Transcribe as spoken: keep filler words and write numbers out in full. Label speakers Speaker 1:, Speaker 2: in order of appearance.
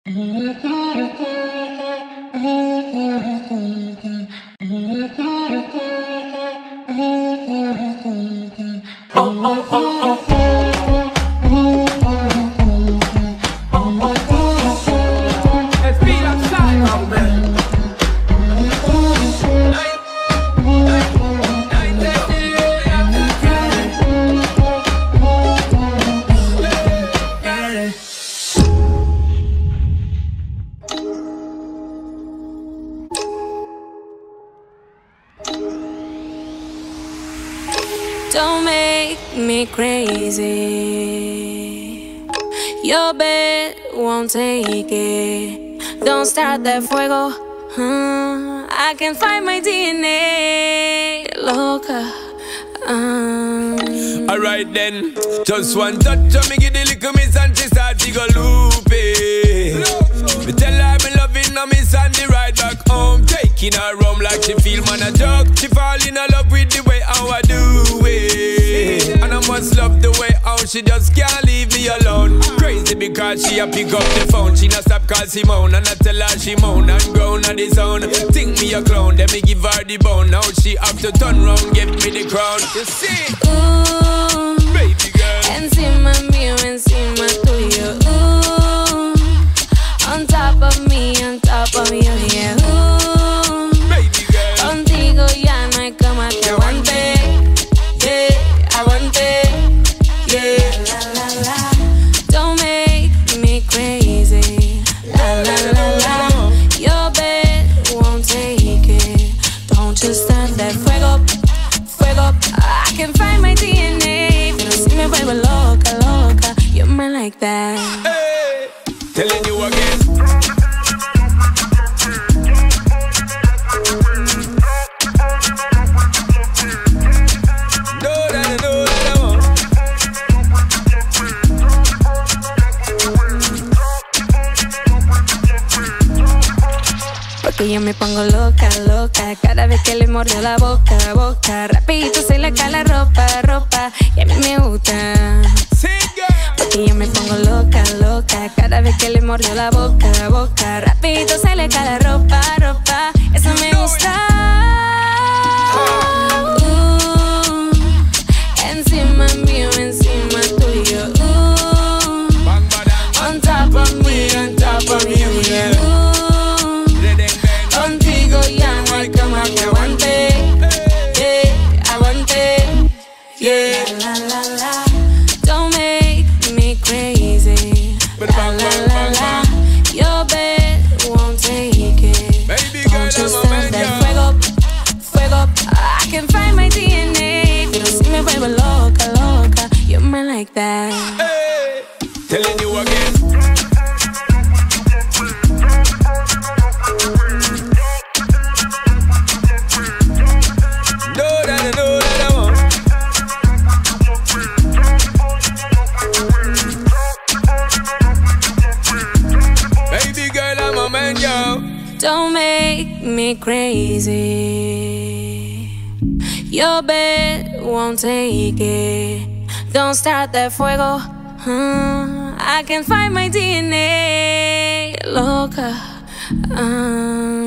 Speaker 1: Don't make me crazy. Your bed won't take it. Don't start that fuego. Uh, I can find my D N A. Loca. Um.
Speaker 2: Alright then, just one touch of me, give the little miss and she start to go loopy. Me tell her me loving her miss and the ride back home, taking her home like she feel man a joke. She fall in love with the way how I do it, and I must love the way how she just can't leave me alone. Crazy because she a pick up the phone, she not stop call Simone, and I tell her she moan and groan on the zone. Think me a clown, then me give her the bone. Now she have to turn round, give me the crown. You see?
Speaker 1: Ooh,
Speaker 2: baby girl.
Speaker 1: Encima mío, encima tuyo. Ooh, on top of me, on top of you, yeah. Ooh,
Speaker 2: baby girl.
Speaker 1: Contigo ya no hay cama que aguante. Yeah, aguante. Yeah, la la la. Don't make me crazy. La la la la. Your bed won't take it. Don't just stand that fuego, fuego. I can find my D N A. Pero si me vuelvo loca, loca. You're mine like that.
Speaker 2: Hey, telling you again.
Speaker 1: Porque yo me pongo loca, loca. Cada vez que le mordió la boca, boca. Rapidito se le cae la ropa, ropa. Y a mí me gusta. Porque yo me pongo loca, loca. Cada vez que le mordió la boca, boca. Rapidito se le cae la ropa, ropa. Eso me gusta. Uh, encima mío, encima tuyo. Uh, on top of me, on top of you, yeah. Contigo ya no hay cama que aguante. Yeah, aguante. Yeah, la la la. Don't make me crazy. La la la la. Your bed won't take it. Don't just stand that fuego, fuego. I can find my D N A. Pero si me vuelvo loca, loca. You're mine like that.
Speaker 2: Hey, telling you again.
Speaker 1: Don't make me crazy. Your bed won't take it. Don't start that fuego. Uh, I can find my D N A. Loca. Uh.